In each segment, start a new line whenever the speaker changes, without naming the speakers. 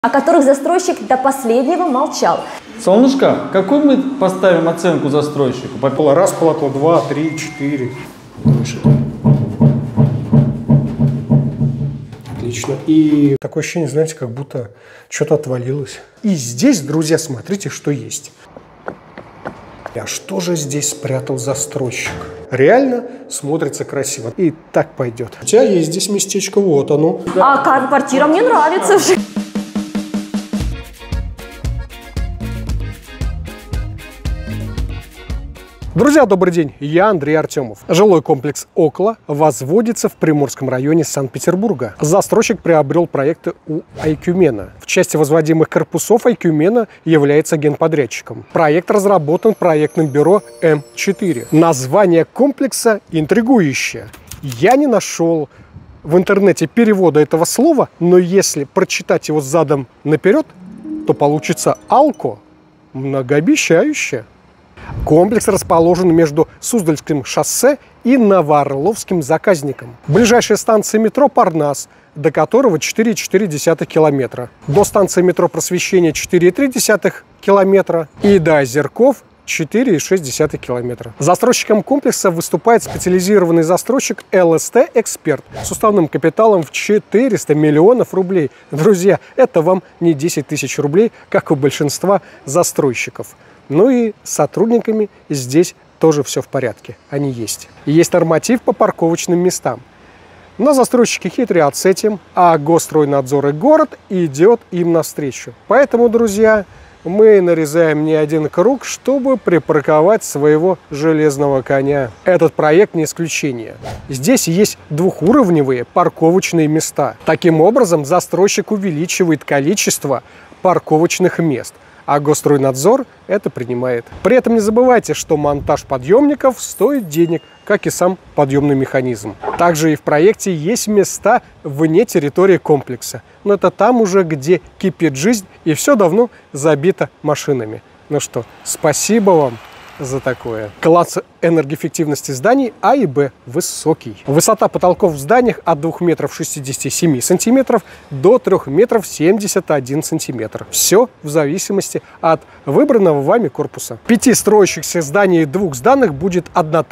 о которых застройщик до последнего молчал.
Солнышко, какую мы поставим оценку застройщику?
Раз полотно, 2, 3, 4. Отлично. И такое ощущение, знаете, как будто что-то отвалилось. И здесь, друзья, смотрите, что есть. А что же здесь спрятал застройщик? Реально смотрится красиво. И так пойдет. У тебя есть здесь местечко, вот оно.
А квартира мне нравится.
Друзья, добрый день, я Андрей Артемов. Жилой комплекс «Около» возводится в Приморском районе Санкт-Петербурга. Застройщик приобрел проекты у Айкюмена. В части возводимых корпусов Айкюмена является генподрядчиком. Проект разработан проектным бюро М4. Название комплекса интригующее. Я не нашел в интернете перевода этого слова, но если прочитать его задом наперед, то получится «Алко», многообещающе. Комплекс расположен между Суздальским шоссе и Новоорловским заказником. Ближайшая станция метро Парнас, до которого 4,4 километра. До станции метро Просвещение 4,3 километра и до Озерков 4,6 километра. Застройщиком комплекса выступает специализированный застройщик ЛСТ «Эксперт» с уставным капиталом в 400 миллионов рублей. Друзья, это вам не 10 тысяч рублей, как у большинства застройщиков. Ну и с сотрудниками здесь тоже все в порядке, они есть. Есть норматив по парковочным местам. Но застройщики хитрят с этим, а Госстройнадзор и город идет им навстречу. Поэтому, друзья, мы нарезаем не один круг, чтобы припарковать своего железного коня. Этот проект не исключение. Здесь есть двухуровневые парковочные места. Таким образом, застройщик увеличивает количество парковочных мест, а Госстройнадзор это принимает. При этом не забывайте, что монтаж подъемников стоит денег, как и сам подъемный механизм. Также и в проекте есть места вне территории комплекса. Но это там уже, где кипит жизнь и все давно забито машинами. Ну что, спасибо вам за такое. Класс энергоэффективности зданий А и Б высокий. Высота потолков в зданиях от 2 метров 67 сантиметров до 3 метров 71 сантиметр. Все в зависимости от выбранного вами корпуса. 5 строящихся зданий и 2 сданных будет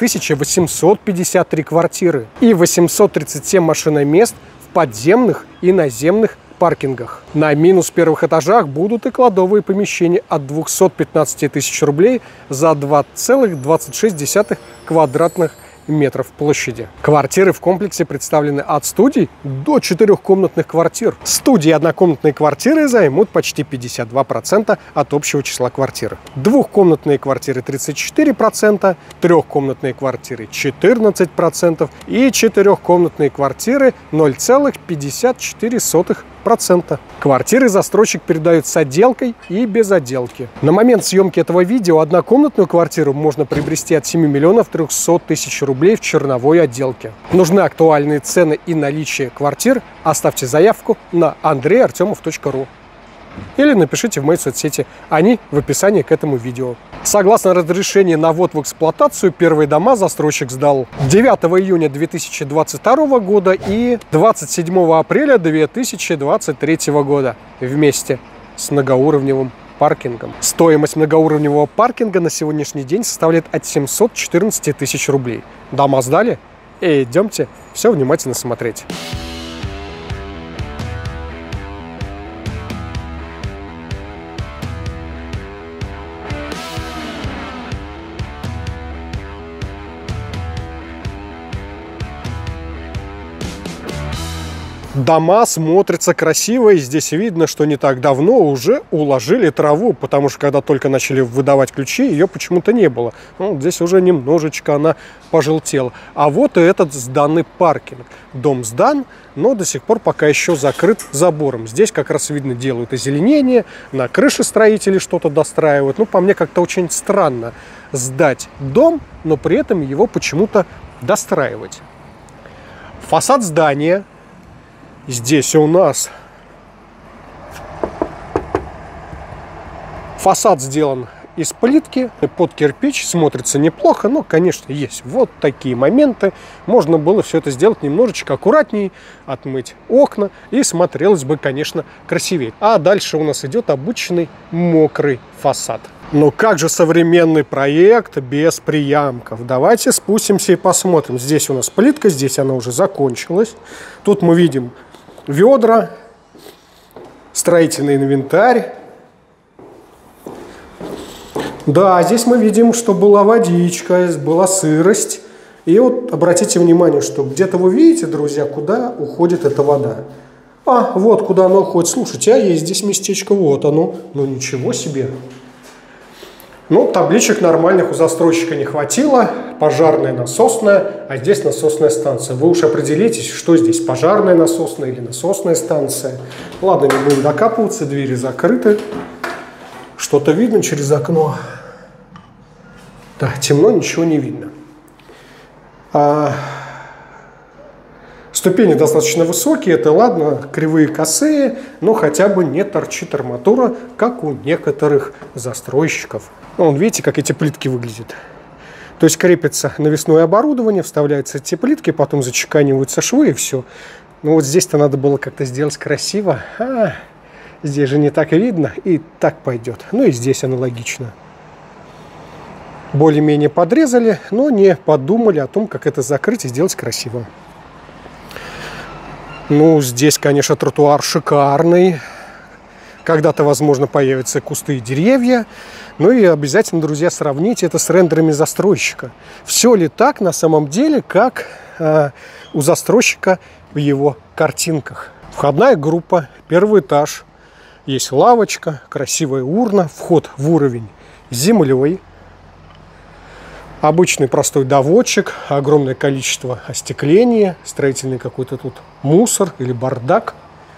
1853 квартиры и 837 машиномест в подземных и наземных паркингах. На минус первых этажах будут и кладовые помещения от 215 тысяч рублей за 2,26 квадратных метров площади. Квартиры в комплексе представлены от студий до 4-комнатных квартир. Студии и однокомнатные квартиры займут почти 52% от общего числа квартир. Двухкомнатные квартиры 34%, трехкомнатные квартиры 14% и 4-комнатные квартиры 0,54%. Квартиры застройщик передает с отделкой и без отделки. На момент съемки этого видео однокомнатную квартиру можно приобрести от 7 миллионов 300 тысяч рублей в черновой отделке. Нужны актуальные цены и наличие квартир? Оставьте заявку на andreyartemov.ru или напишите в моей соцсети, они в описании к этому видео. Согласно разрешению на ввод в эксплуатацию, первые дома застройщик сдал 9 июня 2022 года и 27 апреля 2023 года вместе с многоуровневым паркингом. Стоимость многоуровневого паркинга на сегодняшний день составляет от 714 тысяч рублей. Дома сдали? Идемте все внимательно смотреть. Дома смотрятся красиво, и здесь видно, что не так давно уже уложили траву, потому что когда только начали выдавать ключи, ее почему-то не было. Ну, здесь уже немножечко она пожелтела. А вот и этот сданный паркинг. Дом сдан, но до сих пор пока еще закрыт забором. Здесь как раз видно, делают озеленение, на крыше строители что-то достраивают. Ну, по мне как-то очень странно сдать дом, но при этом его почему-то достраивать. Фасад здания. Здесь у нас фасад сделан из плитки под кирпич, смотрится неплохо, но, конечно, есть вот такие моменты. Можно было все это сделать немножечко аккуратнее, отмыть окна, и смотрелось бы, конечно, красивее. А дальше у нас идет обычный мокрый фасад. Но как же современный проект без приямков? Давайте спустимся и посмотрим. Здесь у нас плитка, здесь она уже закончилась. Тут мы видим ведра, строительный инвентарь. Да, здесь мы видим, что была водичка, была сырость. И вот обратите внимание, что где-то вы видите, друзья, куда уходит эта вода. А, вот куда она уходит. Слушайте, а есть здесь местечко, вот оно. Ну ничего себе. Ну, табличек нормальных у застройщика не хватило. Пожарная, насосная, а здесь насосная станция. Вы уж определитесь, что здесь, пожарная насосная или насосная станция. Ладно, не будем докапываться, двери закрыты. Что-то видно через окно. Да, темно, ничего не видно. Ступени достаточно высокие, это ладно, кривые, косые, но хотя бы не торчит арматура, как у некоторых застройщиков. Вон, видите, как эти плитки выглядят. То есть крепится навесное оборудование, вставляются эти плитки, потом зачеканиваются швы и все. Ну вот здесь-то надо было как-то сделать красиво. Здесь же не так видно, и так пойдет. Ну и здесь аналогично. Более-менее подрезали, но не подумали о том, как это закрыть и сделать красиво. Ну, здесь, конечно, тротуар шикарный. Когда-то, возможно, появятся кусты и деревья. Ну и обязательно, друзья, сравните это с рендерами застройщика. Все ли так на самом деле, как у застройщика в его картинках? Входная группа, первый этаж. Есть лавочка, красивая урна, вход в уровень землей. Обычный простой доводчик, огромное количество остекления, строительный какой-то тут мусор или бардак.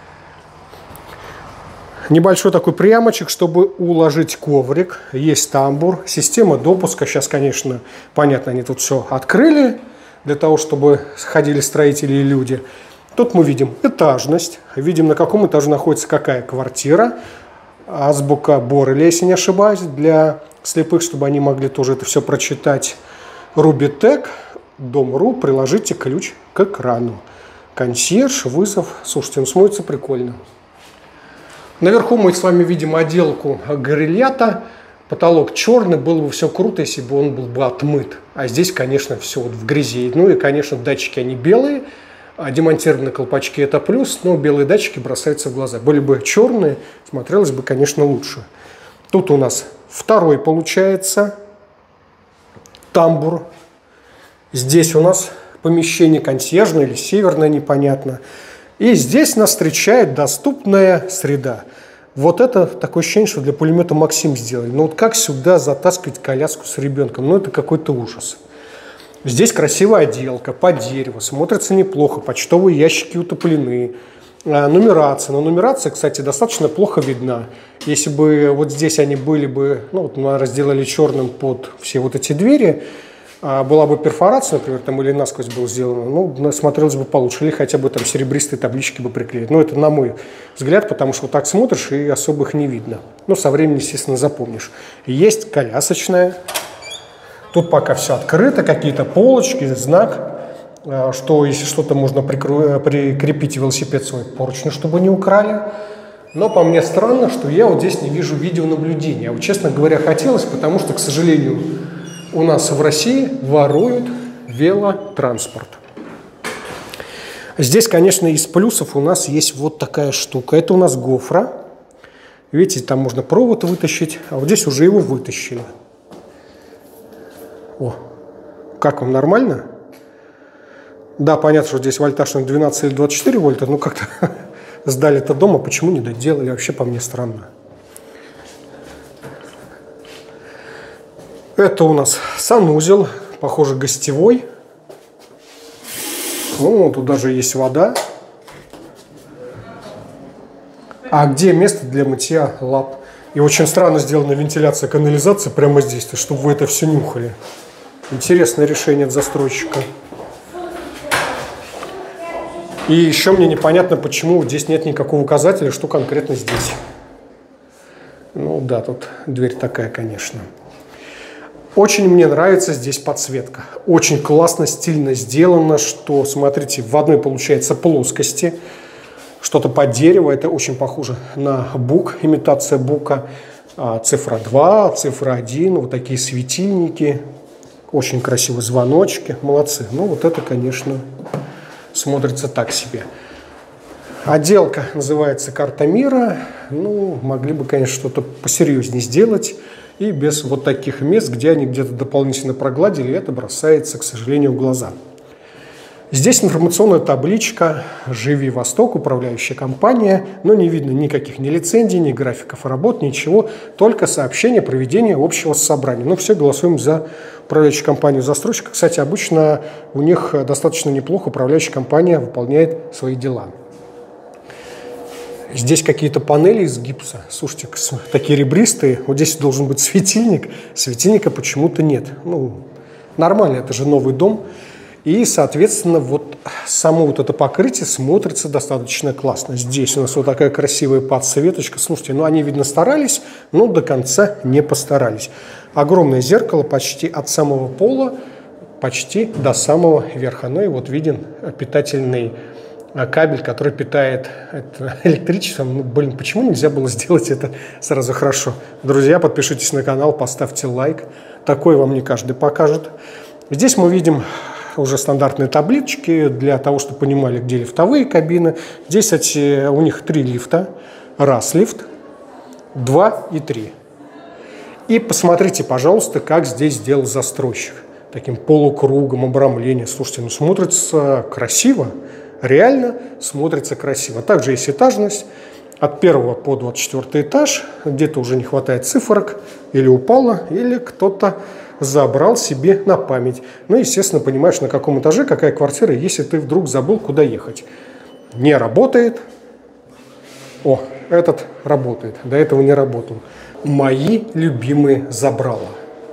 Небольшой такой приямочек, чтобы уложить коврик. Есть тамбур, система допуска. Сейчас, конечно, понятно, они тут все открыли для того, чтобы ходили строители и люди. Тут мы видим этажность, видим, на каком этаже находится какая квартира. Азбука Борреля, если не ошибаюсь, для слепых, чтобы они могли тоже это все прочитать. Рубитек, Дом.ру, приложите ключ к экрану. Консьерж, вызов. Слушайте, он смотрится прикольно. Наверху мы с вами видим отделку горельята. Потолок черный, было бы все круто, если бы он был бы отмыт. А здесь, конечно, все вот в грязи. Ну и, конечно, датчики, они белые. А демонтированные колпачки это плюс, но белые датчики бросаются в глаза. Были бы черные, смотрелось бы, конечно, лучше. Тут у нас второй, получается, тамбур. Здесь у нас помещение консьержное или северное, непонятно. И здесь нас встречает доступная среда. Вот это такое ощущение, что для пулемета Максим сделали. Но вот как сюда затаскивать коляску с ребенком? Ну это какой-то ужас. Здесь красивая отделка, под дерево, смотрится неплохо, почтовые ящики утоплены, нумерация. Но нумерация, кстати, достаточно плохо видна. Если бы вот здесь они были бы, ну вот мы разделали черным под все вот эти двери, была бы перфорация, например, там или насквозь было сделано, ну, смотрелось бы получше, или хотя бы там серебристые таблички бы приклеить. Но это на мой взгляд, потому что вот так смотришь и особо их не видно. Ну, со временем, естественно, запомнишь. Есть колясочная. Тут пока все открыто, какие-то полочки, знак, что если что-то можно прикрепить велосипед свой поручню, чтобы не украли. Но по мне странно, что я вот здесь не вижу видеонаблюдения. Вот, честно говоря, хотелось, потому что, к сожалению, у нас в России воруют велотранспорт. Здесь, конечно, из плюсов у нас есть вот такая штука. Это у нас гофра. Видите, там можно провод вытащить, а вот здесь уже его вытащили. О, как вам, нормально? Да, понятно, что здесь вольтаж 12 или 24 вольта, но как-то сдали это дома, почему не доделали, вообще по мне странно. Это у нас санузел, похоже, гостевой. Ну, тут даже есть вода. А где место для мытья лап? И очень странно сделана вентиляция, канализация прямо здесь, чтобы вы это все нюхали. Интересное решение от застройщика. И еще мне непонятно, почему здесь нет никакого указателя, что конкретно здесь. Ну да, тут дверь такая, конечно. Очень мне нравится здесь подсветка. Очень классно, стильно сделано, что, смотрите, в одной получается плоскости, что-то под дерево, это очень похоже на бук, имитация бука. Цифра 2, цифра 1, вот такие светильники, очень красивые звоночки, молодцы. Ну вот это, конечно, смотрится так себе. Отделка называется «Карта мира». Ну, могли бы, конечно, что-то посерьезнее сделать. И без вот таких мест, где они где-то дополнительно прогладили, это бросается, к сожалению, в глаза. Здесь информационная табличка «Живи Восток», управляющая компания, но не видно никаких ни лицензий, ни графиков работ, ничего, только сообщение о проведении общего собрания. Ну, все голосуем за управляющую компанию застройщика. Кстати, обычно у них достаточно неплохо управляющая компания выполняет свои дела. Здесь какие-то панели из гипса. Слушайте, такие ребристые. Вот здесь должен быть светильник. Светильника почему-то нет. Ну, нормально, это же новый дом. И, соответственно, вот само вот это покрытие смотрится достаточно классно. Здесь у нас вот такая красивая подсветочка. Слушайте, ну они, видно, старались, но до конца не постарались. Огромное зеркало почти от самого пола, почти до самого верха. Ну и вот виден питательный кабель, который питает это электричеством. Ну, блин, почему нельзя было сделать это сразу хорошо? Друзья, подпишитесь на канал, поставьте лайк. Такое вам не каждый покажет. Здесь мы видим уже стандартные таблички для того, чтобы понимали, где лифтовые кабины. Здесь, кстати, у них 3 лифта. Раз лифт, 2 и 3. И посмотрите, пожалуйста, как здесь сделал застройщик. Таким полукругом обрамления. Слушайте, ну смотрится красиво. Реально смотрится красиво. Также есть этажность. От 1 по 24 этаж. Где-то уже не хватает цифрок. Или упало, или кто-то забрал себе на память. Ну, естественно, понимаешь, на каком этаже какая квартира, если ты вдруг забыл, куда ехать. Не работает. О, этот работает. До этого не работал. Мои любимые забрала.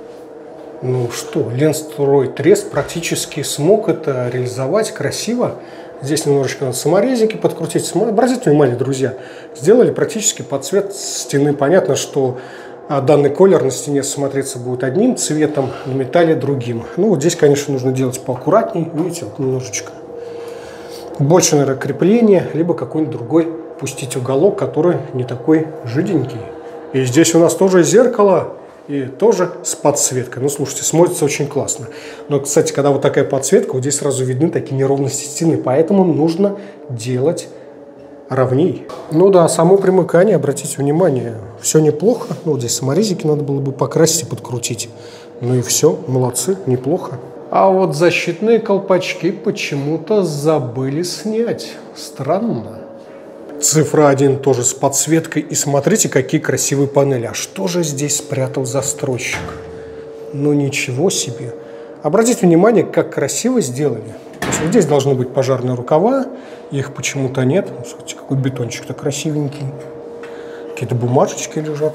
Ну что, Ленстрой-Трест практически смог это реализовать красиво. Здесь немножечко надо саморезики подкрутить. Обратите внимание, друзья, сделали практически под цвет стены. Понятно, что данный колер на стене смотреться будет одним цветом, на металле другим. Ну, вот здесь, конечно, нужно делать поаккуратнее. Видите, вот немножечко. Больше, наверное, крепления, либо какой-нибудь другой пустить уголок, который не такой жиденький. И здесь у нас тоже зеркало, и тоже с подсветкой. Ну, слушайте, смотрится очень классно. Но, кстати, когда вот такая подсветка, вот здесь сразу видны такие неровности стены, поэтому нужно делать ровней. Ну да, само примыкание, обратите внимание, все неплохо. Ну, вот здесь саморезики надо было бы покрасить и подкрутить. Ну и все, молодцы, неплохо. А вот защитные колпачки почему-то забыли снять. Странно. Цифра 1 тоже с подсветкой. И смотрите, какие красивые панели. А что же здесь спрятал застройщик? Ну ничего себе. Обратите внимание, как красиво сделали. Вот здесь должны быть пожарные рукава. Их почему-то нет. Смотрите, какой бетончик-то красивенький. Какие-то бумажечки лежат.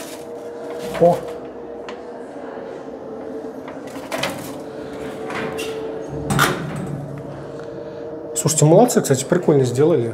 О! Слушайте, молодцы, кстати, прикольно сделали.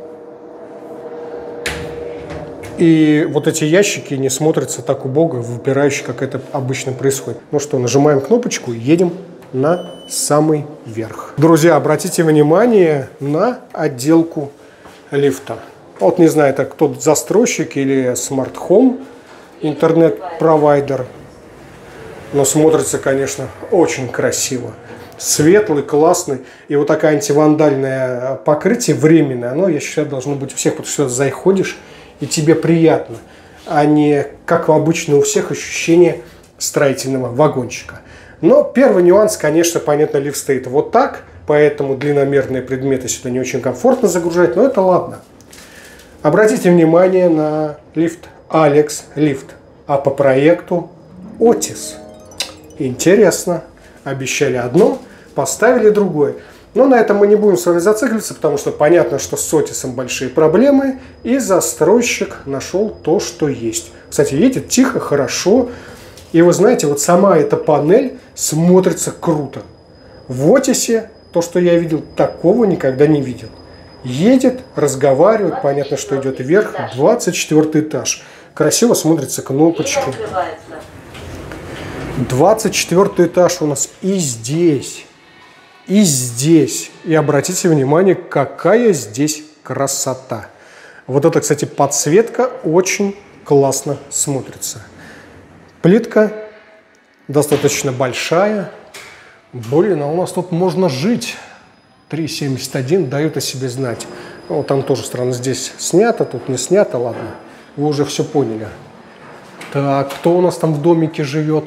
И вот эти ящики не смотрятся так убого, выпирающие, как это обычно происходит. Ну что, нажимаем кнопочку и едем на самый верх. Друзья, обратите внимание на отделку лифта. Вот не знаю, это кто застройщик или Smart Home интернет-провайдер. Но смотрится, конечно, очень красиво. Светлый, классный. И вот такое антивандальное покрытие временное, оно, я считаю, должно быть у всех, потому что заходишь, и тебе приятно, а не, как обычно у всех, ощущение строительного вагончика. Но первый нюанс, конечно, понятно, лифт стоит вот так, поэтому длинномерные предметы сюда не очень комфортно загружать, но это ладно. Обратите внимание на лифт Алекс лифт, а по проекту Otis. Интересно. Обещали одно, поставили другое. Но на этом мы не будем с вами зацикливаться, потому что понятно, что с Otis большие проблемы, и застройщик нашел то, что есть. Кстати, едет тихо, хорошо. И вы знаете, вот сама эта панель смотрится круто. В Otis, то, что я видел, такого никогда не видел. Едет, разговаривает, понятно, что идет вверх, 24 этаж. Красиво смотрится кнопочка. 24 этаж у нас и здесь, и здесь. И обратите внимание, какая здесь красота. Вот это, кстати, подсветка очень классно смотрится. Плитка достаточно большая. Блин, а у нас тут можно жить. 3,71 дают о себе знать. Ну, там тоже странно, здесь снято, тут не снято, ладно. Вы уже все поняли. Так, кто у нас там в домике живет?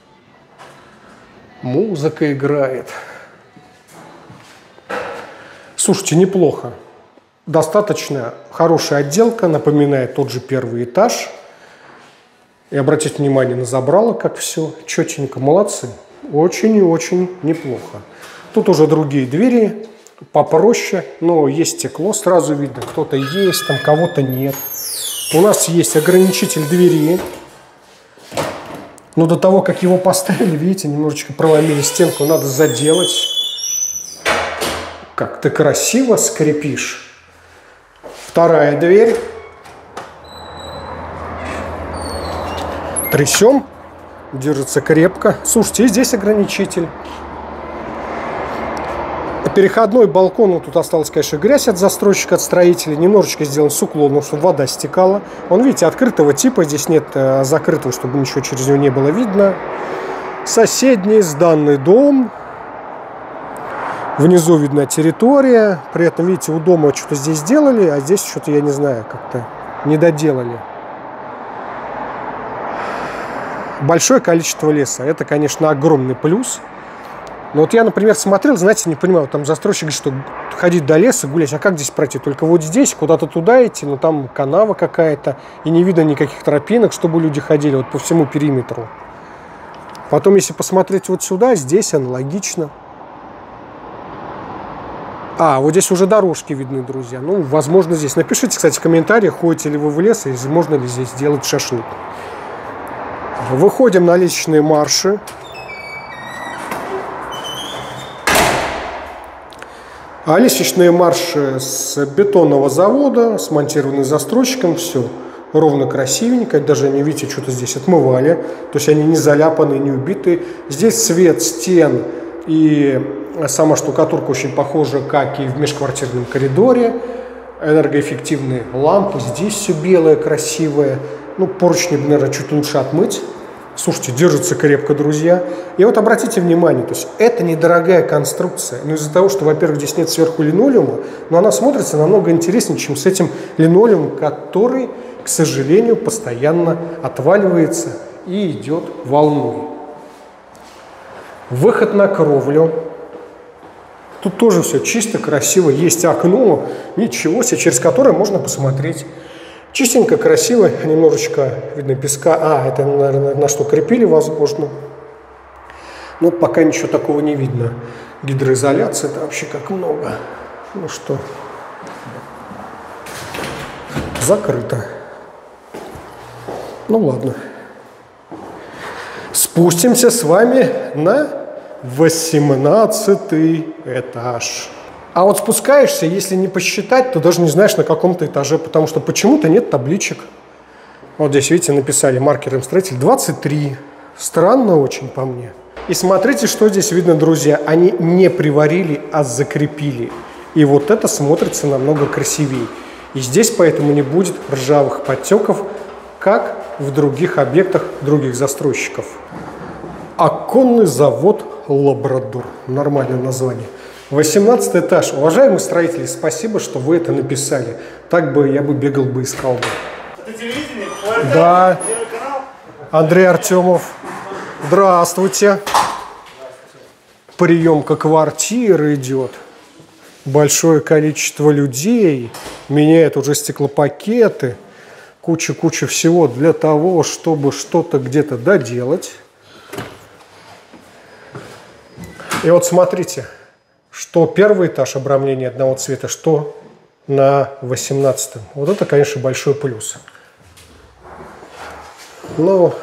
Музыка играет. Слушайте, неплохо. Достаточно хорошая отделка, напоминает тот же первый этаж. И обратите внимание на забрало, как все четенько. Молодцы. Очень и очень неплохо. Тут уже другие двери, попроще, но есть стекло, сразу видно, кто-то есть, там кого-то нет. У нас есть ограничитель двери. Но до того, как его поставили, видите, немножечко проломили стенку, надо заделать. Как ты красиво скрипишь. Вторая дверь. Трясем. Держится крепко. Слушайте, и здесь ограничитель. Переходной балкон, ну, тут осталась, конечно, грязь от застройщика, от строителей. Немножечко сделан с уклоном, чтобы вода стекала. Он, видите, открытого типа. Здесь нет закрытого, чтобы ничего через него не было видно. Соседний сданный дом. Внизу видна территория. При этом, видите, у дома что-то здесь сделали, а здесь что-то, я не знаю, как-то не доделали. Большое количество леса. Это, конечно, огромный плюс. Но вот я, например, смотрел, знаете, не понимаю, там застройщик говорит, что ходить до леса, гулять, а как здесь пройти? Только вот здесь, куда-то туда идти, но там канава какая-то, и не видно никаких тропинок, чтобы люди ходили вот по всему периметру. Потом, если посмотреть вот сюда, здесь аналогично. А, вот здесь уже дорожки видны, друзья. Ну, возможно, здесь. Напишите, кстати, в комментариях, ходите ли вы в лес, и можно ли здесь делать шашлык. Выходим на лестничные марши. А лестничные марши с бетонного завода, смонтированы застройщиком, все ровно красивенько. Даже они, видите, что-то здесь отмывали. То есть они не заляпаны, не убиты. Здесь цвет стен и сама штукатурка очень похожа, как и в межквартирном коридоре. Энергоэффективные лампы. Здесь все белое, красивое. Ну, поручни, наверное, чуть лучше отмыть. Слушайте, держится крепко, друзья. И вот обратите внимание, то есть это недорогая конструкция. Но из-за того, что, во-первых, здесь нет сверху линолеума, но она смотрится намного интереснее, чем с этим линолеумом, который, к сожалению, постоянно отваливается и идет волной. Выход на кровлю. Тут тоже все чисто, красиво. Есть окно, ничего себе, через которое можно посмотреть. Чистенько, красиво, немножечко видно песка. А, это, наверное, на что крепили, возможно. Но пока ничего такого не видно. Гидроизоляция, это вообще как много. Ну что, закрыто. Ну ладно. Спустимся с вами на 18-й этаж. А вот спускаешься, если не посчитать, то даже не знаешь, на каком-то этаже, потому что почему-то нет табличек. Вот здесь, видите, написали маркером строитель 23. Странно очень по мне. И смотрите, что здесь видно, друзья. Они не приварили, а закрепили. И вот это смотрится намного красивее. И здесь поэтому не будет ржавых подтеков, как в других объектах других застройщиков. Оконный завод «Лабрадор». Нормальное название. 18 этаж. Уважаемые строители, спасибо, что вы это написали. Так бы я бы бегал бы, искал бы.
Это телевидение?
Да. Андрей Артемов. Здравствуйте. Приемка квартиры идет. Большое количество людей. Меняют уже стеклопакеты. Куча всего для того, чтобы что-то где-то доделать. И вот смотрите, что первый этаж обрамления одного цвета, что на 18-м. Вот это, конечно, большой плюс. Но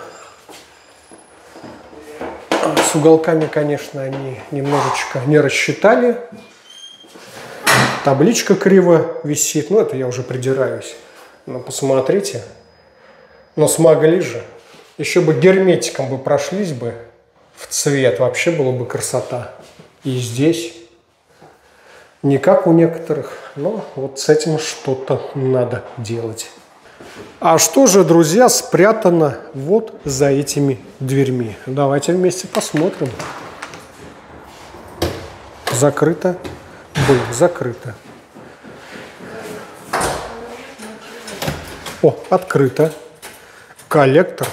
с уголками, конечно, они немножечко не рассчитали. Табличка криво висит. Ну, это я уже придираюсь. Но посмотрите. Но смогли же. Еще бы герметиком бы прошлись бы. в цвет. Вообще была бы красота. И здесь не как у некоторых, но вот с этим что-то надо делать. А что же, друзья, спрятано вот за этими дверьми? Давайте вместе посмотрим. Закрыто. Блин, закрыто. О, открыто. Коллектор.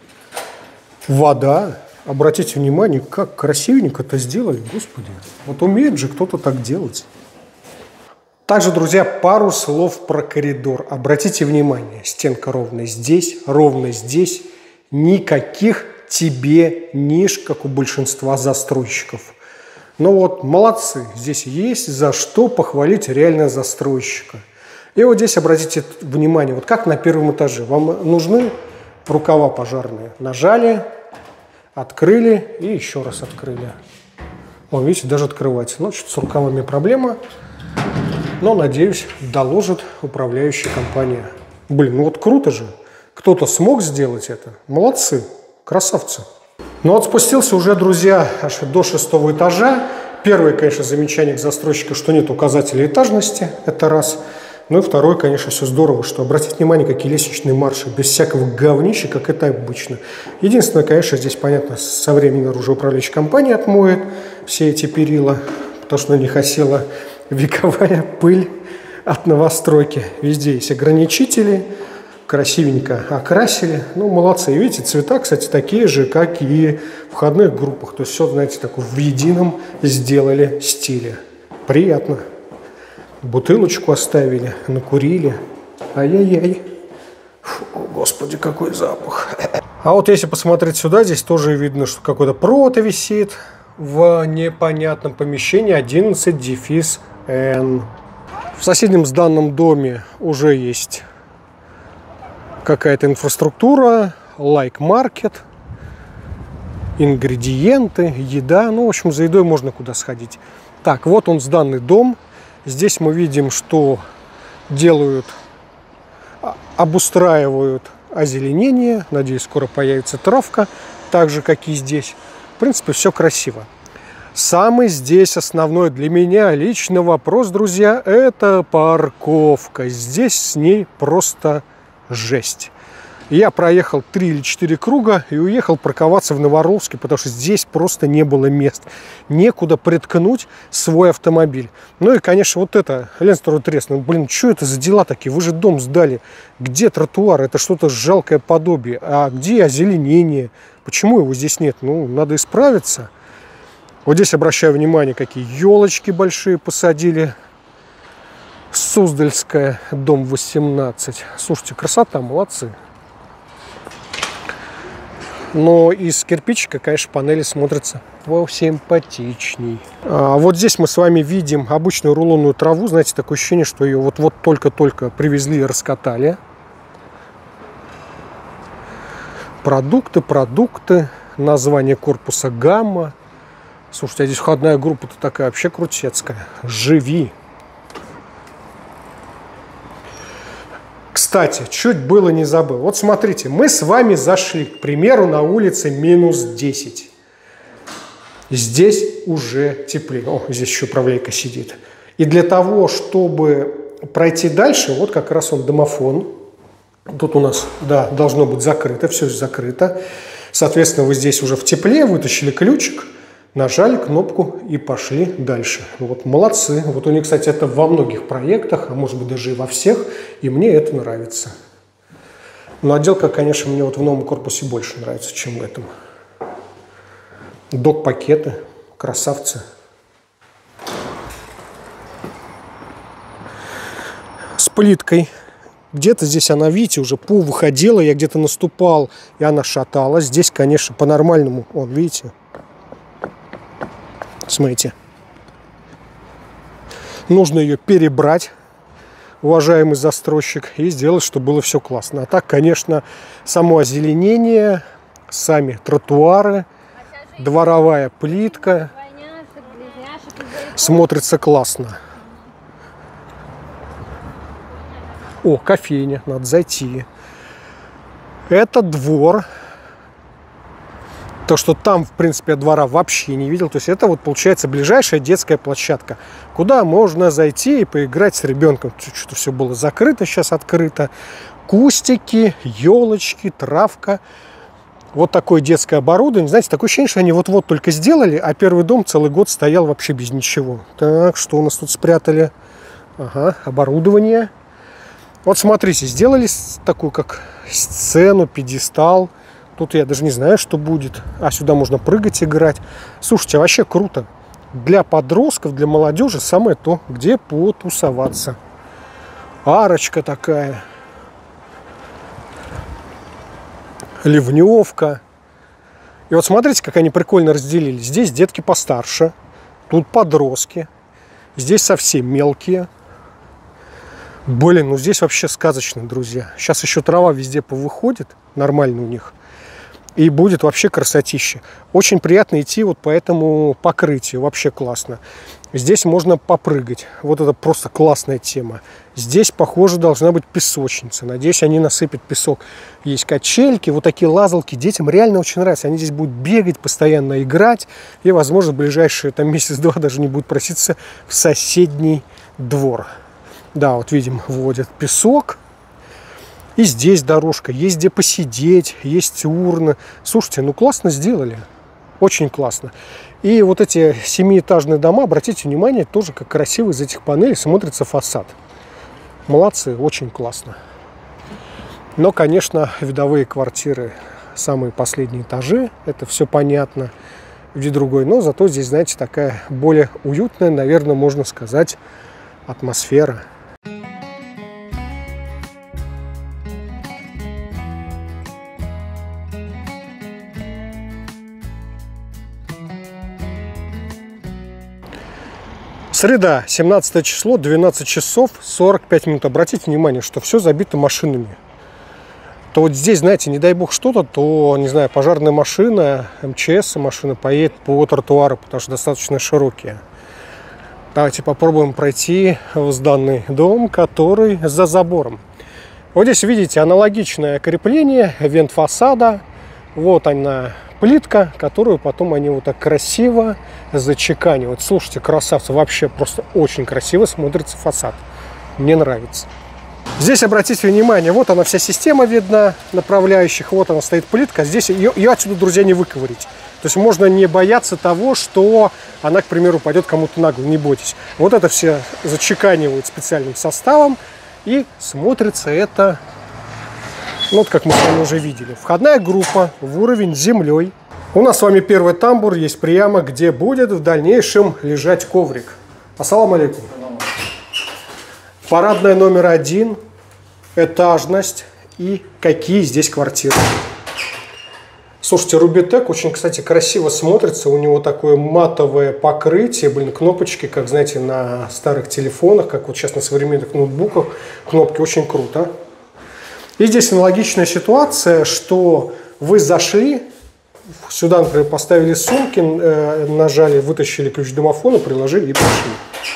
Вода. Обратите внимание, как красивенько это сделали. Господи, вот умеет же кто-то так делать. Также, друзья, пару слов про коридор. Обратите внимание, стенка ровно здесь. Никаких тебе ниш, как у большинства застройщиков. Ну вот, молодцы. Здесь есть за что похвалить реально застройщика. И вот здесь обратите внимание, вот как на первом этаже. Вам нужны рукава пожарные. Нажали, открыли и еще раз открыли. Вон, видите, даже открывается. Ну, что-то с рукавами проблема. Но, надеюсь, доложит управляющая компания. Блин, ну вот круто же. Кто-то смог сделать это. Молодцы, красавцы. Ну вот спустился уже, друзья, аж до 6-го этажа. Первое, конечно, замечание к застройщику, что нет указателя этажности. Это раз. Ну и второе, конечно, все здорово, что обратите внимание, какие лестничные марши, без всякого говнища, как это обычно. Единственное, конечно, здесь, понятно, со временем уже управляющая компания отмоет все эти перила, потому что на них осела вековая пыль от новостройки. Везде есть ограничители, красивенько окрасили. Ну, молодцы. И видите, цвета, кстати, такие же, как и в входных группах. То есть все, знаете, так в едином сделали стиле. Приятно. Бутылочку оставили, накурили. Ай-яй-яй. Фу, господи, какой запах. А вот если посмотреть сюда, здесь тоже видно, что какой-то провод висит в непонятном помещении 11-N. В соседнем сданном доме уже есть какая-то инфраструктура, лайк-маркет, ингредиенты, еда. Ну, в общем, за едой можно куда сходить. Так, вот он, сданный дом. Здесь мы видим, что делают, обустраивают озеленение. Надеюсь, скоро появится травка, так же, как и здесь. В принципе, все красиво. Самый здесь основной для меня лично вопрос, друзья, это парковка. Здесь с ней просто жесть. Я проехал 3 или 4 круга и уехал парковаться в Новоровске, потому что здесь просто не было мест. Некуда приткнуть свой автомобиль. Ну и, конечно, вот это, Ленстеру треснул. Блин, что это за дела такие? Вы же дом сдали. Где тротуар? Это что-то жалкое подобие. А где озеленение? Почему его здесь нет? Ну, надо исправиться. Вот здесь обращаю внимание, какие елочки большие посадили. Суздальская, дом 18. Слушайте, красота, молодцы. Но из кирпичика, конечно, панели смотрятся посимпатичней. А вот здесь мы с вами видим обычную рулонную траву. Знаете, такое ощущение, что ее вот только-только привезли и раскатали. Продукты. Название корпуса «Гамма». Слушайте, а здесь входная группа-то такая вообще крутецкая. Живи. Кстати, чуть было не забыл. Вот смотрите, мы с вами зашли, к примеру, на улице минус 10. Здесь уже теплее. О, здесь еще управляйка сидит. И для того, чтобы пройти дальше, вот как раз он домофон. Тут у нас, да, должно быть закрыто, все закрыто. Соответственно, вы здесь уже в тепле, вытащили ключик, нажали кнопку и пошли дальше. Вот молодцы. Вот у них, кстати, это во многих проектах, а может быть даже и во всех, и мне это нравится. Но отделка, конечно, мне вот в новом корпусе больше нравится, чем в этом. Док-пакеты, красавцы. С плиткой. Где-то здесь она, видите, уже выходила, я где-то наступал, и она шаталась. Здесь, конечно, по-нормальному, вон, видите. Смотрите. Нужно ее перебрать, уважаемый застройщик, и сделать, чтобы было все классно. А так, конечно, само озеленение, сами тротуары, дворовая плитка смотрится классно. О, кофейня, надо зайти. Это двор. То, что там, в принципе, я двора вообще не видел. То есть это вот, получается, ближайшая детская площадка, куда можно зайти и поиграть с ребенком. Что-то все было закрыто, сейчас открыто. Кустики, елочки, травка. Вот такое детское оборудование. Знаете, такое ощущение, что они вот-вот только сделали, а первый дом целый год стоял вообще без ничего. Так, что у нас тут спрятали? Ага, оборудование. Вот смотрите, сделали такую как сцену, пьедестал. Тут я даже не знаю, что будет. А сюда можно прыгать, играть. Слушайте, вообще круто. Для подростков, для молодежи самое то, где потусоваться. Арочка такая. Ливневка. И вот смотрите, как они прикольно разделили. Здесь детки постарше. Тут подростки. Здесь совсем мелкие. Блин, ну здесь вообще сказочно, друзья. Сейчас еще трава везде повыходит. Нормально у них. И будет вообще красотища. Очень приятно идти вот по этому покрытию. Вообще классно. Здесь можно попрыгать. Вот это просто классная тема. Здесь, похоже, должна быть песочница. Надеюсь, они насыпят песок. Есть качельки, вот такие лазалки. Детям реально очень нравится. Они здесь будут бегать, постоянно играть. И, возможно, в ближайшие там месяц-два даже не будут проситься в соседний двор. Да, вот видим, вводят песок. И здесь дорожка, есть где посидеть, есть урны. Слушайте, ну классно сделали. Очень классно. И вот эти 7-этажные дома, обратите внимание, тоже как красиво из этих панелей смотрится фасад. Молодцы, очень классно. Но, конечно, видовые квартиры, самые последние этажи, это все понятно, где другой. Но зато здесь, знаете, такая более уютная, наверное, можно сказать, атмосфера. Среда, 17 число, 12 часов 45 минут. Обратите внимание, что все забито машинами. То вот здесь, знаете, не дай бог что-то, то, не знаю, пожарная машина, МЧС машина поедет по тротуару, потому что достаточно широкие. Давайте попробуем пройти в данный дом, который за забором. Вот здесь, видите, аналогичное крепление, вент фасада. Вот она, плитка, которую потом они вот так красиво зачеканивают. Слушайте, красавцы, вообще просто очень красиво смотрится фасад. Мне нравится. Здесь, обратите внимание, вот она вся система видна направляющих. Вот она стоит плитка. Здесь ее отсюда, друзья, не выковырить. То есть можно не бояться того, что она, к примеру, пойдет кому-то на голову. Не бойтесь. Вот это все зачеканивают специальным составом. И смотрится это... Вот как мы с вами уже видели. Входная группа в уровень с землей. У нас с вами первый тамбур есть прямо, где будет в дальнейшем лежать коврик. Ассаламу алейкум. Парадная номер 1. Этажность. И какие здесь квартиры. Слушайте, Рубитек очень, кстати, красиво смотрится. У него такое матовое покрытие. Блин, кнопочки, как, знаете, на старых телефонах, как вот сейчас на современных ноутбуках. Кнопки очень круто. И здесь аналогичная ситуация, что вы зашли, сюда, например, поставили сумки, нажали, вытащили ключ домофона, приложили и пошли.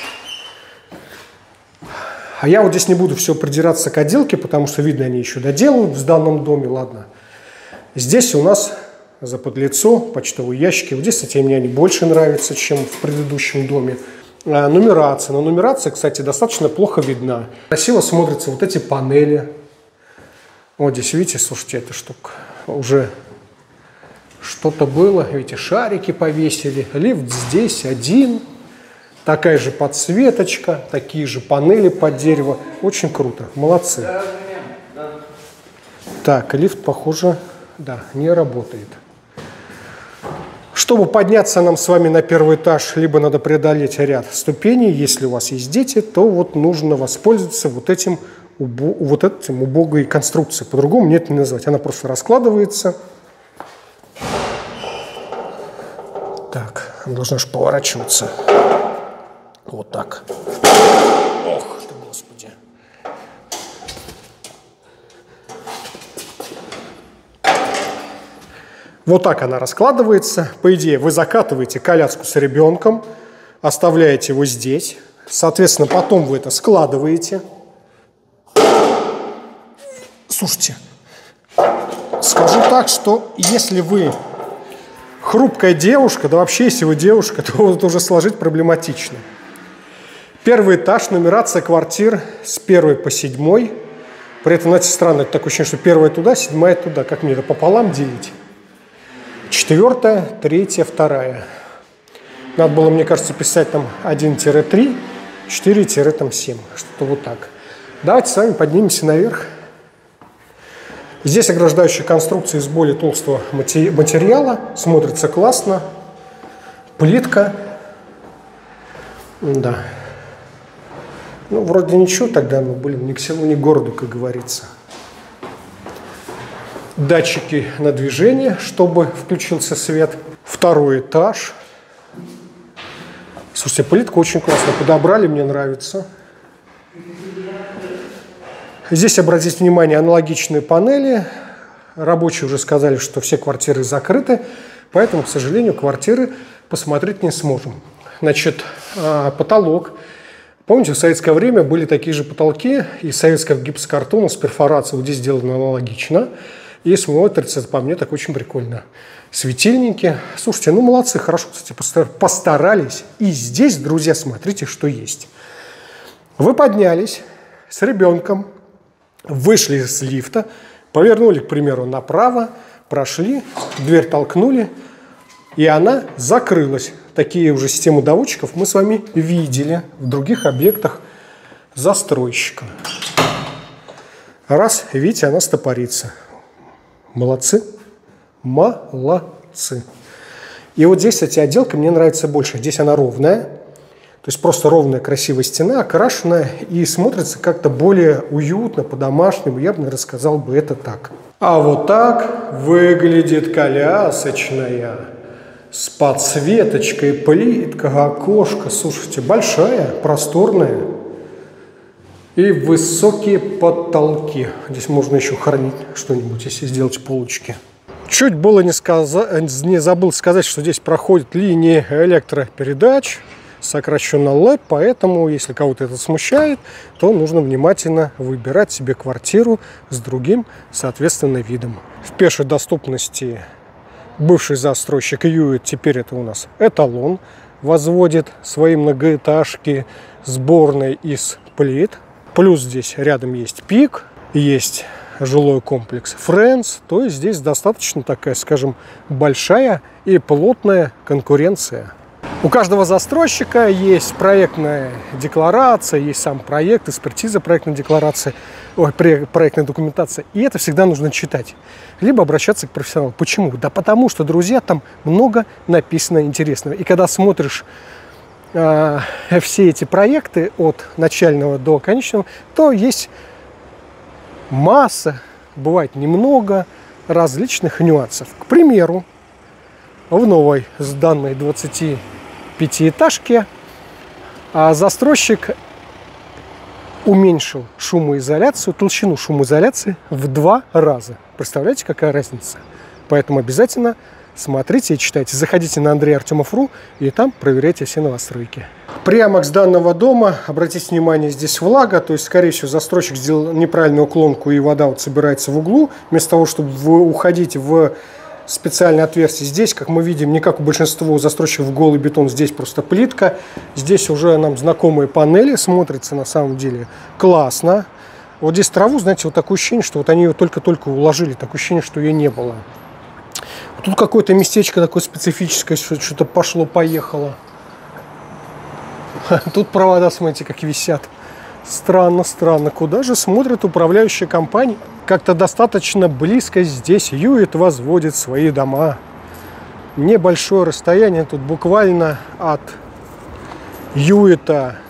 А я вот здесь не буду все придираться к отделке, потому что, видно, они еще доделают в данном доме, ладно. Здесь у нас заподлицо, почтовые ящики. Вот здесь, кстати, мне они больше нравятся, чем в предыдущем доме. Нумерация. Но нумерация, кстати, достаточно плохо видна. Красиво смотрятся вот эти панели. Вот здесь, видите, слушайте, эта штука уже что-то было. Видите, шарики повесили. Лифт здесь один. Такая же подсветочка, такие же панели под дерево. Очень круто. Молодцы. Так, лифт, похоже, да, не работает. Чтобы подняться нам с вами на первый этаж, либо надо преодолеть ряд ступеней. Если у вас есть дети, то вот нужно воспользоваться вот этим убогой конструкцией. По-другому мне это не назвать. Она просто раскладывается. Так, она должна же поворачиваться. Вот так. Ох ты, Господи. Вот так она раскладывается. По идее, вы закатываете коляску с ребенком, оставляете его здесь. Соответственно, потом вы это складываете. Слушайте, скажу так, что если вы хрупкая девушка, да вообще, если вы девушка, то вот уже сложить проблематично. Первый этаж, нумерация квартир с 1 по 7. При этом, знаете, странно, это такое ощущение, что 1 туда, 7 туда. Как мне это пополам делить? 4, 3, 2. Надо было, мне кажется, писать там 1-3, 4-7. Что-то вот так. Давайте с вами поднимемся наверх. Здесь ограждающая конструкция из более толстого материала. Смотрится классно. Плитка. Да. Ну, вроде ничего тогда, но, блин, ни к селу, ни к городу, как говорится. Датчики на движение, чтобы включился свет. 2 этаж. Слушайте, плитку очень классно подобрали, мне нравится. Здесь, обратите внимание, аналогичные панели. Рабочие уже сказали, что все квартиры закрыты, поэтому, к сожалению, квартиры посмотреть не сможем. Значит, потолок. Помните, в советское время были такие же потолки из советского гипсокартона с перфорацией. Вот здесь сделано аналогично. И смотрится, по мне, так очень прикольно. Светильники. Слушайте, ну молодцы, хорошо, кстати, постарались. И здесь, друзья, смотрите, что есть. Вы поднялись с ребенком, вышли из лифта, повернули, к примеру, направо, прошли, дверь толкнули, и она закрылась. Такие уже системы доводчиков мы с вами видели в других объектах застройщика. Раз, видите, она стопорится. Молодцы. Молодцы. И вот здесь, кстати, отделка мне нравится больше. Здесь она ровная. То есть просто ровная, красивая стена, окрашенная. И смотрится как-то более уютно, по-домашнему. Я бы, наверное, сказал бы это так. А вот так выглядит колясочная. С подсветочкой, плитка, окошко. Слушайте, большая, просторная. И высокие потолки. Здесь можно еще хранить что-нибудь, если сделать полочки. Чуть было не забыл сказать, что здесь проходит линия электропередач, сокращенно ЛЭП, поэтому, если кого-то это смущает, то нужно внимательно выбирать себе квартиру с другим, соответственно, видом. В пешей доступности бывший застройщик Юит, теперь это у нас Эталон, возводит свои многоэтажки сборной из плит. Плюс здесь рядом есть Пик, есть жилой комплекс Friends, то есть здесь достаточно такая, скажем, большая и плотная конкуренция. У каждого застройщика есть проектная декларация, есть сам проект, экспертиза проектной декларации, проектная документация, и это всегда нужно читать. Либо обращаться к профессионалу. Почему? Да потому что, друзья, там много написано интересного. И когда смотришь все эти проекты от начального до конечного, то есть масса, бывает немного различных нюансов. К примеру, в новой сданной 25-этажке застройщик уменьшил шумоизоляцию, толщину шумоизоляции в 2 раза. Представляете, какая разница? Поэтому обязательно смотрите и читайте. Заходите на AndreyArtemov.ru и там проверяйте все новостройки. Прямо с данного дома, обратите внимание, здесь влага, то есть, скорее всего, застройщик сделал неправильную уклонку, и вода вот собирается в углу, вместо того, чтобы уходить в специальное отверстие. Здесь, как мы видим, не как у большинства застройщиков голый бетон, здесь просто плитка. Здесь уже нам знакомые панели, смотрится на самом деле классно. Вот здесь траву, знаете, вот такое ощущение, что вот они ее только-только уложили, такое ощущение, что ее не было. Тут какое-то местечко такое специфическое, что-то пошло-поехало. Тут провода, смотрите, как висят. Странно, странно. Куда же смотрит управляющая компания? Как-то достаточно близко здесь Юит возводит свои дома. Небольшое расстояние тут буквально от Юита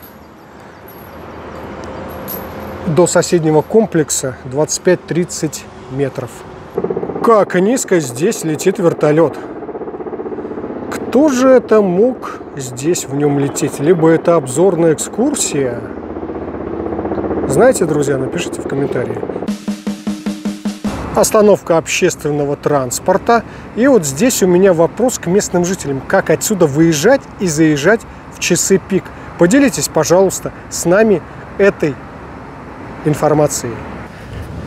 до соседнего комплекса 25-30 метров. Как низко здесь летит вертолет. Кто же это мог здесь в нем лететь? Либо это обзорная экскурсия? Знаете, друзья, напишите в комментарии. Остановка общественного транспорта. И вот здесь у меня вопрос к местным жителям. Как отсюда выезжать и заезжать в часы пик? Поделитесь, пожалуйста, с нами этой информацией.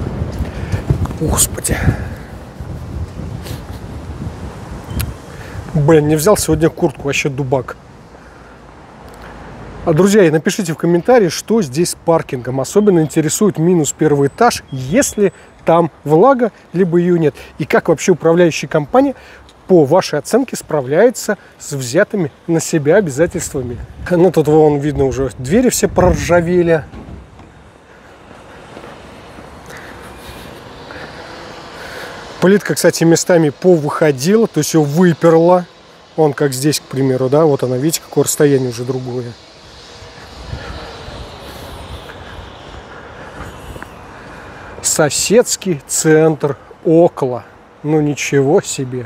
Господи. Блин, не взял сегодня куртку, вообще дубак. Друзья, напишите в комментарии, что здесь с паркингом. Особенно интересует минус первый этаж, если там влага, либо ее нет. И как вообще управляющая компания, по вашей оценке, справляется с взятыми на себя обязательствами. Ну, тут вон видно уже, двери все проржавели. Плитка, кстати, местами повыходила, то есть ее выперла. Вон как здесь, к примеру, да, вот она, видите, какое расстояние уже другое. Соседский центр Окла. Ну ничего себе.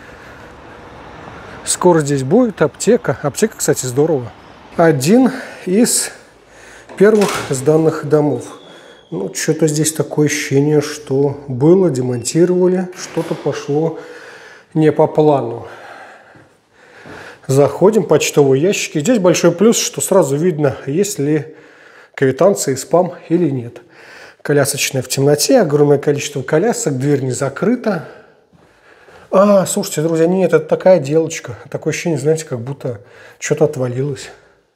Скоро здесь будет аптека. Аптека, кстати, здорово. Один из первых сданных домов. Ну, что-то здесь такое ощущение, что было, демонтировали, что-то пошло не по плану. Заходим, почтовые ящики. Здесь большой плюс, что сразу видно, есть ли квитанции, спам или нет. Колясочная в темноте, огромное количество колясок, дверь не закрыта. Слушайте, друзья, нет, это такая отделочка. Такое ощущение, знаете, как будто что-то отвалилось.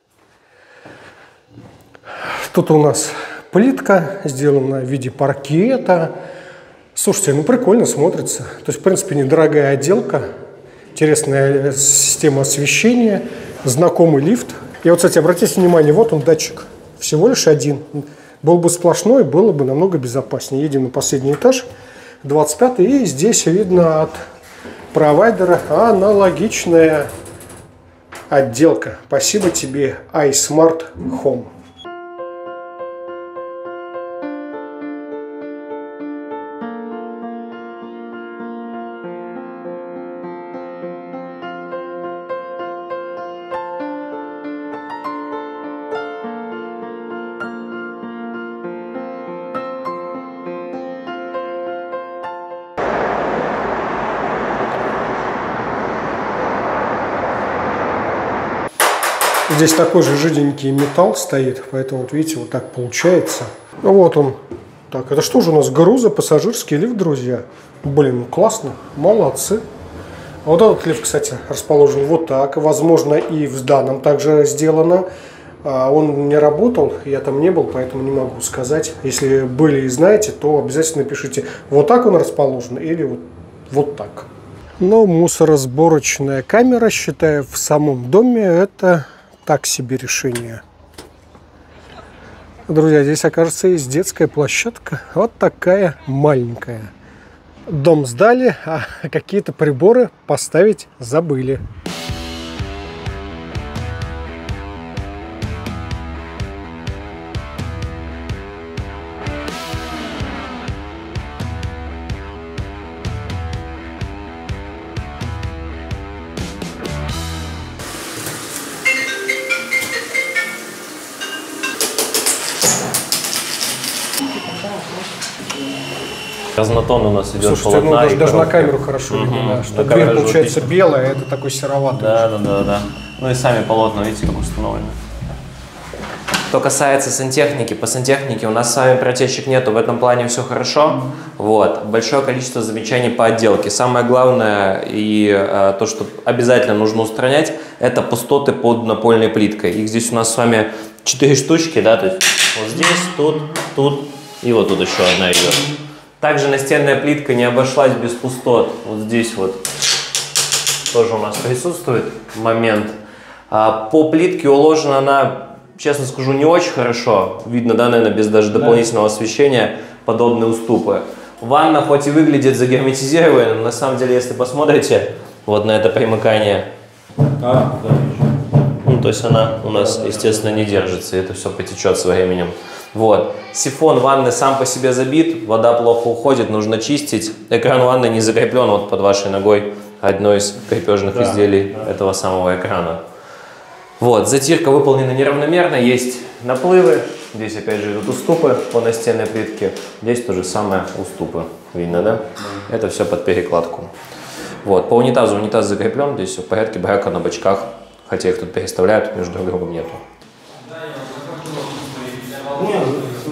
Тут у нас плитка сделана в виде паркета. Слушайте, ну прикольно смотрится. То есть, в принципе, недорогая отделка. Интересная система освещения. Знакомый лифт. И вот, кстати, обратите внимание, вот он датчик. Всего лишь один. Был бы сплошной, было бы намного безопаснее. Едем на последний этаж, 25-й. И здесь видно от провайдера аналогичная отделка. Спасибо тебе, iSmart Home. Здесь такой же жиденький металл стоит, поэтому, вот видите, вот так получается. Ну вот он. Так, это что же у нас? Грузопассажирский лифт, друзья. Блин, классно, молодцы. А вот этот лифт, кстати, расположен вот так. Возможно, и в данном также сделано. Он не работал, я там не был, поэтому не могу сказать. Если были и знаете, то обязательно пишите, вот так он расположен или вот так. Но мусоросборочная камера, считаю, в самом доме это так себе решение. Друзья, здесь, окажется, есть детская площадка. Вот такая маленькая. Дом сдали, а какие-то приборы поставить забыли.
Разнотон у нас идет.
Слушайте, ну, даже на камеру хорошо видно, да, что дверь получается белая, это такой сероватый.
Да. Ну и сами полотна, видите, как установлены. Что касается сантехники, по сантехнике у нас с вами протечек нету, в этом плане все хорошо. Вот. Большое количество замечаний по отделке. Самое главное и то, что обязательно нужно устранять, это пустоты под напольной плиткой. Их здесь у нас с вами 4 штучки, да, то есть вот здесь, тут и вот тут еще одна идет. Также настенная плитка не обошлась без пустот. Вот здесь вот тоже у нас присутствует момент. По плитке уложена она, честно скажу, не очень хорошо. Видно, да, наверное, без даже дополнительного освещения подобные уступы. Ванна хоть и выглядит загерметизированной, но на самом деле, если посмотрите вот на это примыкание, ну, то есть она у нас, естественно, не держится, и это все потечет со временем. Вот. Сифон ванны сам по себе забит, вода плохо уходит, нужно чистить. Экран ванны не закреплен вот под вашей ногой, одно из крепежных изделий этого самого экрана. Вот. Затирка выполнена неравномерно, есть наплывы. Здесь опять же идут уступы по настенной плитке. Здесь то же самое уступы. Видно, да? Это все под перекладку. Вот. По унитазу унитаз закреплен, здесь все в порядке, брака на бочках. Хотя их тут переставляют, между друг другом нету.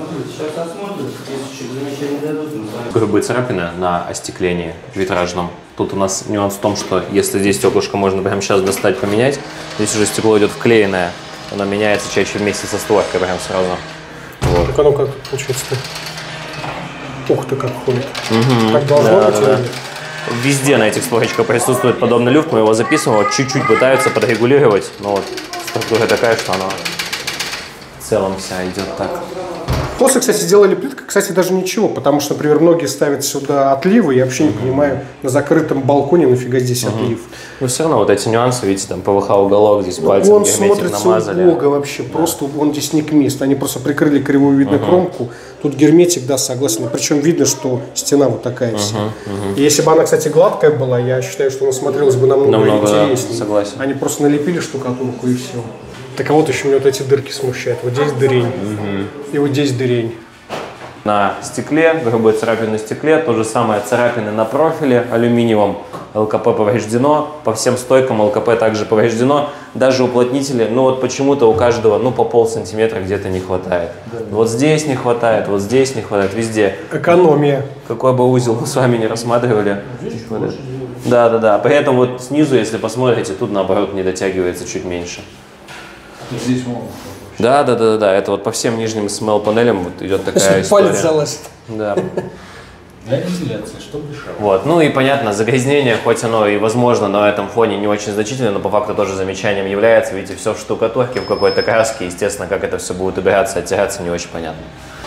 Грубые царапины на остеклении витражном. Тут у нас нюанс в том, что если здесь стеклышко можно прямо сейчас достать, поменять, здесь уже стекло идет вклеенное, оно меняется чаще вместе со створкой прям сразу. Вот.
Так оно как получается-то? Ух ты, как ходит. Так должно быть или нет?
Везде на этих створочках присутствует подобный люфт, мы его записываем, вот чуть-чуть пытаются подрегулировать, но вот структура такая, что она в целом вся идет так.
После, кстати, сделали плитка, кстати, даже ничего, потому что, например, многие ставят сюда отливы, я вообще не понимаю, на закрытом балконе нафига здесь отлив.
Но все равно вот эти нюансы, видите, там ПВХ уголок, здесь пальцем
Он
герметик
смотрится
намазали.
убого вообще, просто он здесь не к месту. Они просто прикрыли кривую, видно, кромку. Тут герметик, да, согласен. Причем видно, что стена вот такая вся. И если бы она, кстати, гладкая была, я считаю, что она смотрелась бы намного интереснее.
Согласен.
Они просто налепили штукатурку и все. Так а вот еще меня вот эти дырки смущают. Вот здесь дырень. И вот здесь дырень.
На стекле, грубые царапины на стекле, то же самое царапины на профиле алюминиевом, ЛКП повреждено, по всем стойкам ЛКП также повреждено, даже уплотнители, ну вот почему-то у каждого, ну по полсантиметра где-то не хватает. Вот здесь не хватает, вот здесь не хватает, везде.
Экономия.
Какой бы узел мы с вами не рассматривали. Да, при этом вот снизу, если посмотрите, тут наоборот не дотягивается чуть меньше.
Здесь можно.
Да, это вот по всем нижним SML-панелям вот идет такая история.
Палец залазит.
Да.
Для вентиляции, что дышало.
Вот, ну и понятно, загрязнение, хоть оно и возможно на этом фоне не очень значительное, но по факту тоже замечанием является. Видите, все в штукатурке, в какой-то краске, естественно, как это все будет убираться, оттираться, не очень понятно.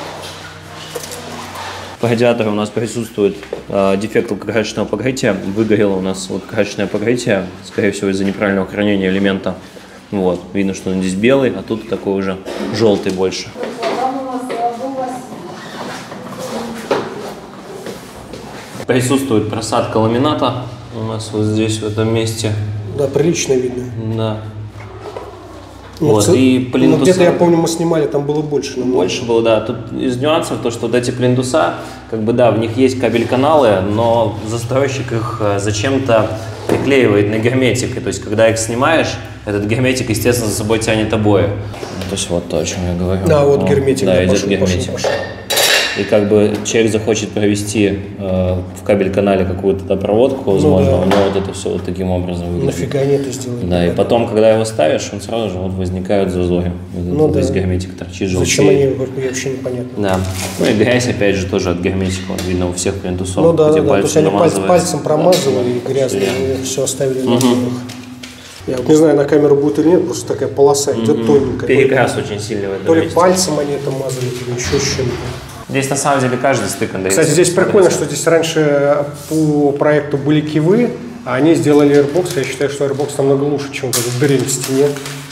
По радиатору у нас присутствует дефект красочного покрытия. Выгорело у нас вот красочное покрытие, скорее всего, из-за неправильного хранения элемента. Вот, видно, что он здесь белый, а тут такой уже желтый больше. Присутствует просадка ламината у нас вот здесь, в этом месте.
Да, прилично видно.
Да.
Ну,
вот, и плинтуса...
где-то, я помню, мы снимали, там было больше.
Больше было, да. Тут из нюансов то, что вот эти плинтуса, как бы, да, в них есть кабель-каналы, но застройщик их зачем-то приклеивает на герметик. И, то есть, когда их снимаешь, этот герметик, естественно, за собой тянет обои. То есть, вот то, о чем я говорю.
Да, вот герметик.
Да, идет
пошел,
герметик.
пошел.
И как бы человек захочет провести в кабель-канале какую-то проводку, возможно, у него вот это все вот таким образом выглядит.
Нафига они это сделали?
Да, и потом, когда его ставишь, он сразу же вот возникают зазоры. Вот весь герметик торчит, желтеет.
Зачем они, вообще непонятно.
Да. Ну и грязь, опять же, тоже от герметика. Вот видно у всех плинтусов,
Ну да,
где
то есть они пальцем промазывали и грязно, и все оставили на дорогах. Я вот не знаю, на камеру будет или нет, просто такая полоса идет тоненькая.
Перекрас очень сильный в этом
То ли
месте.
пальцем они это мазали, или еще с чем-то.
Здесь на самом деле каждый стык.
Кстати, здесь прикольно, что здесь раньше по проекту были кивы, а они сделали Airbox. Я считаю, что Airbox намного лучше, чем вот этот дрель в стене.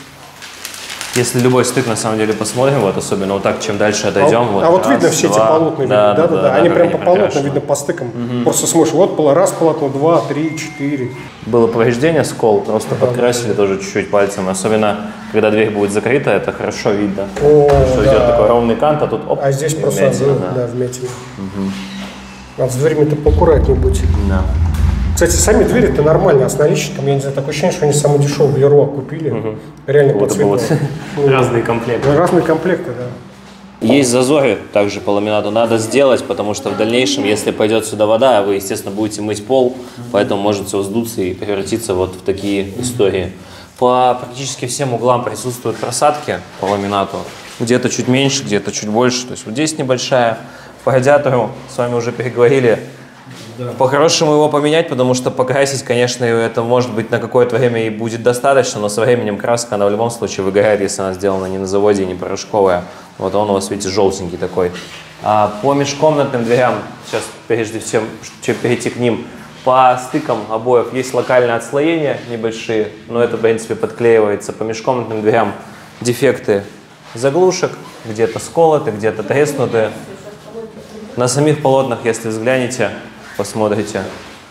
Если любой стык, на самом деле, посмотрим, вот особенно вот так, чем дальше отойдем.
Вот видно все эти полотна, да. Они прям по полотнам видно по стыкам. Просто смотришь, вот раз полотно, 2, 3, 4.
Было повреждение, скол, просто подкрасили тоже чуть-чуть пальцем. Особенно, когда дверь будет закрыта, это хорошо видно. Что идет такой ровный кант, а тут оп,
а здесь просто
вмятина,
вмятина. А с дверями-то поаккуратнее будь.
Да.
Кстати, сами двери-то нормально, а с наличником, я не знаю, такое ощущение, что они самые дешевые в Леруа купили. Реально по цвету.
Разные комплекты.
Разные комплекты, да.
Есть зазоры также по ламинату, надо сделать, потому что в дальнейшем, если пойдет сюда вода, вы, естественно, будете мыть пол, поэтому может все вздуться и превратиться вот в такие истории. По практически всем углам присутствуют просадки по ламинату, где-то чуть меньше, где-то чуть больше, то есть вот здесь небольшая. По радиатору с вами уже переговорили. По-хорошему его поменять, потому что покрасить, конечно, это может быть на какое-то время и будет достаточно, но со временем краска, она в любом случае выгорает, если она сделана не на заводе, не порошковая. Вот он у вас, видите, желтенький такой. А по межкомнатным дверям, сейчас прежде чем перейти к ним, по стыкам обоев есть локальные отслоения небольшие, но это, в принципе, подклеивается. По межкомнатным дверям дефекты заглушек, где-то сколоты, где-то треснуты. На самих полотнах, если взглянете, посмотрите,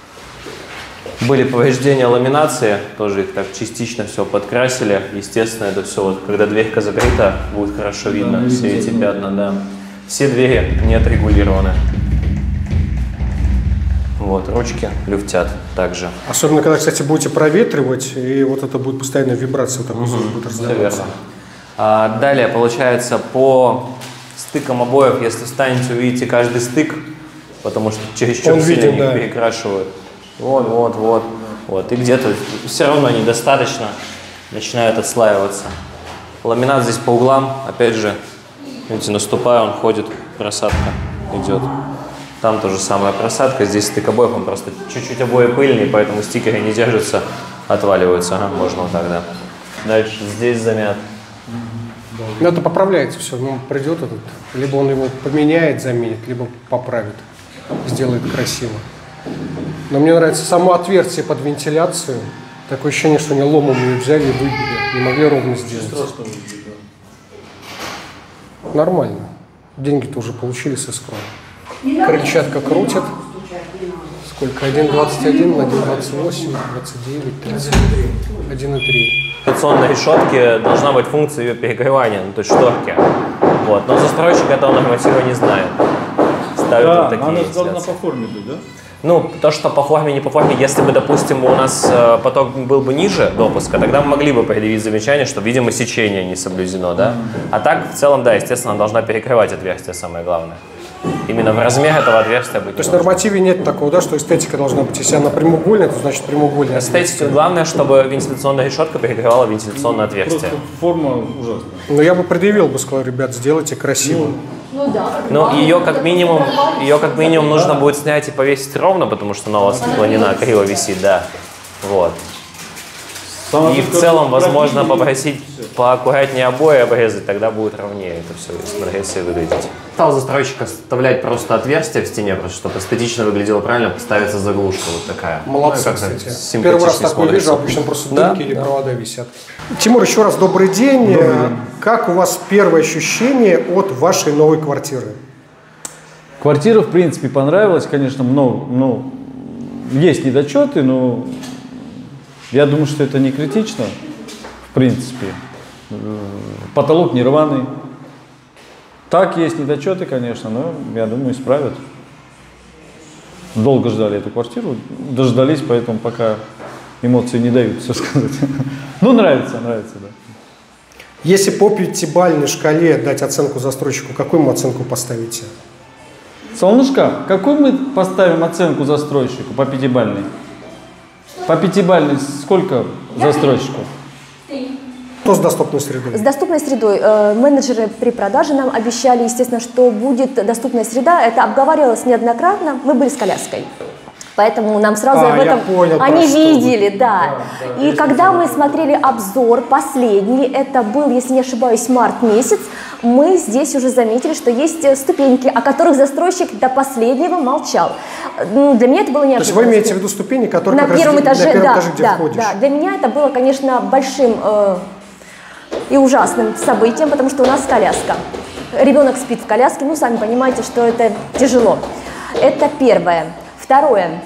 были повреждения ламинации, тоже их так частично все подкрасили. Естественно, это все, вот, когда дверька закрыта, будет хорошо видно все эти пятна. Да. Все двери не отрегулированы. Вот, ручки люфтят также.
Особенно, когда, кстати, будете проветривать, и вот это будет постоянная вибрация, вот так будет раздаваться.
Далее, получается, по стыкам обоев, если встанете, увидите каждый стык, потому что чересчур сильно их перекрашивают. Вот. И где-то все равно недостаточно, начинают отслаиваться. Ламинат здесь по углам, опять же, видите, наступая, он ходит, просадка идет. Там тоже самая просадка, здесь стык обоев, он просто чуть-чуть обои пыльные, поэтому стикеры не держатся, отваливаются. Ага, можно вот так, да. Дальше здесь замят.
Но это поправляется все, ну, придет этот, либо он его поменяет, заменит, либо поправит, сделает красиво. Но мне нравится само отверстие под вентиляцию. Такое ощущение, что они ломом ее взяли и выбили, не могли ровно сделать. Нормально. Деньги-то уже получили с эскроя. Крыльчатка крутит. Сколько? 1,21, 1,28, 29, 30, 1,3.
В инстанционной решетке должна быть функция ее перегревания, ну, то есть шторки. Вот. Но застройщик этого норматива не знает. Ставит вот такие
она
вентиляции.
должна по форме быть, да?
Ну, то, что по форме, не по форме, если бы, допустим, у нас поток был бы ниже допуска, тогда мы могли бы предъявить замечание, что, видимо, сечение не соблюдено, да? А так, в целом, да, естественно, она должна перекрывать отверстие, самое главное. Именно в размер этого отверстия быть.
То есть в нормативе нет такого, да, что эстетика должна быть. Если она прямоугольная, то значит прямоугольная.
Эстетика, главное, чтобы вентиляционная решетка перекрывала вентиляционное отверстие.
Просто форма ужасная.
Но я бы предъявил бы, сказал, ребят, сделайте красиво.
Но ее как минимум нужно будет снять и повесить ровно, потому что она у вас наклонена, криво висит, да. Вот. И в целом, возможно, попросить поаккуратнее обои обрезать, тогда будет ровнее это все смотреться и выглядеть. Стал застройщик оставлять просто отверстие в стене, просто чтобы эстетично выглядело правильно, поставится заглушка вот такая.
Молодцы,
Ну,
кстати. Первый раз такое вижу, обычно просто дырки или
да.
провода висят. Тимур, еще раз добрый день. Как у вас первое ощущение от вашей новой квартиры?
Квартира, в принципе, понравилась, конечно, но есть недочеты, но я думаю, что это не критично, в принципе. Потолок не рваный. Так, есть недочеты, конечно, но я думаю, исправят. Долго ждали эту квартиру, дождались, поэтому пока эмоции не дают, все сказать. Ну, нравится, да.
Если по пятибалльной шкале дать оценку застройщику, какую ему оценку поставите?
Солнышко, какую мы поставим оценку застройщику по пятибалльной? По пятибалльной сколько застройщику?
Что с доступной средой?
С доступной средой менеджеры при продаже нам обещали, естественно, что будет доступная среда. Это обговаривалось неоднократно. Мы были с коляской. Поэтому нам сразу об этом они видели, да. И когда мы смотрели обзор последний, это был, если не ошибаюсь, март месяц, мы здесь уже заметили, что есть ступеньки, о которых застройщик до последнего молчал. Для меня это было неожиданно.
То есть вы имеете в виду ступени, которые
на первом этаже,
где входишь?
Да. Для меня это было, конечно, большим и ужасным событием, потому что у нас коляска. Ребенок спит в коляске, ну, сами понимаете, что это тяжело. Это первое. Второе.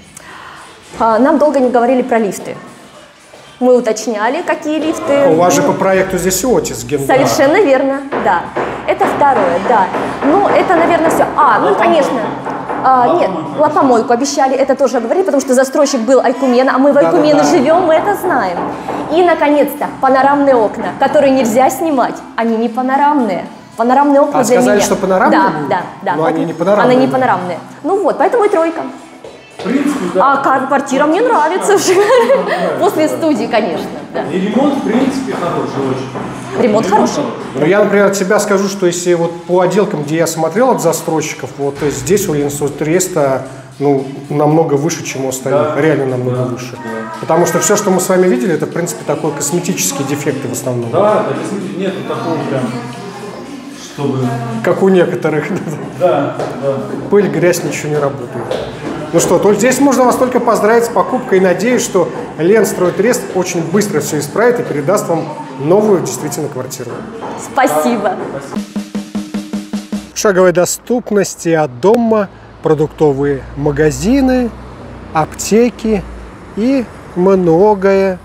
Нам долго не говорили про лифты. Мы уточняли, какие лифты.
У вас же по проекту здесь Отис.
Совершенно верно, да. Это второе, да. Ну, это, наверное, все. Ну, конечно. Нет, лапомойку обещали, это тоже говорили, потому что застройщик был Айкумена, а мы в Айкумене живем, мы это знаем. И, наконец-то, панорамные окна, которые нельзя снимать. Они не панорамные. Панорамные окна для
сказали,
меня.
что панорамные будут?
Да.
Но они не панорамные.
Они не панорамные. Ну вот, поэтому и тройка.
В принципе, да.
А квартира мне нравится уже. После студии, конечно. Да.
И ремонт, в принципе, хороший очень.
Ремонт хороший.
Но я, например, от себя скажу, что если вот по отделкам, где я смотрел от застройщиков, вот здесь у Ленсо Треста намного выше, чем у остальных.
Да.
Реально намного выше. Да. Потому что все, что мы с вами видели, это, в принципе, такой косметические дефекты в основном.
Да, нет такого прям, чтобы...
Как у некоторых.
Да.
Пыль, грязь, ничего не работает. Ну что, то здесь можно вас только поздравить с покупкой и надеюсь, что Ленстройтрест очень быстро все исправит и передаст вам новую действительно квартиру.
Спасибо.
Шаговой доступности от дома, продуктовые магазины, аптеки и многое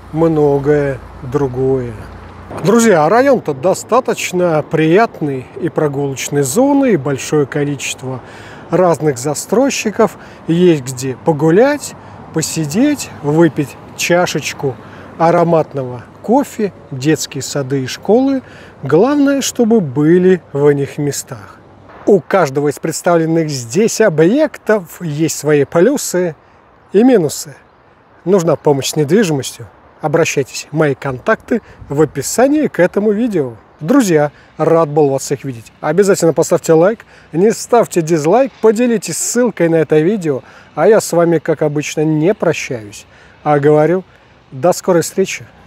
другое. Друзья, район-то достаточно приятный, и прогулочные зоны, и большое количество разных застройщиков. Есть где погулять, посидеть, выпить чашечку ароматного кофе, детские сады и школы. Главное, чтобы были в них местах. У каждого из представленных здесь объектов есть свои плюсы и минусы. Нужна помощь с недвижимостью? Обращайтесь. Мои контакты в описании к этому видео. Друзья, рад был вас всех видеть. Обязательно поставьте лайк, не ставьте дизлайк, поделитесь ссылкой на это видео. А я с вами, как обычно, не прощаюсь, а говорю до скорой встречи.